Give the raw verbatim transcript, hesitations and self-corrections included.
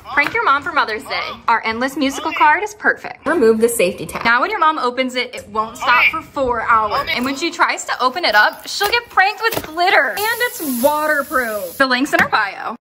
Prank your mom for Mother's Day. Our endless musical card is perfect. Remove the safety tag. Now when your mom opens it, it won't stop for four hours. And when she tries to open it up, she'll get pranked with glitter. And it's waterproof. The link's in our bio.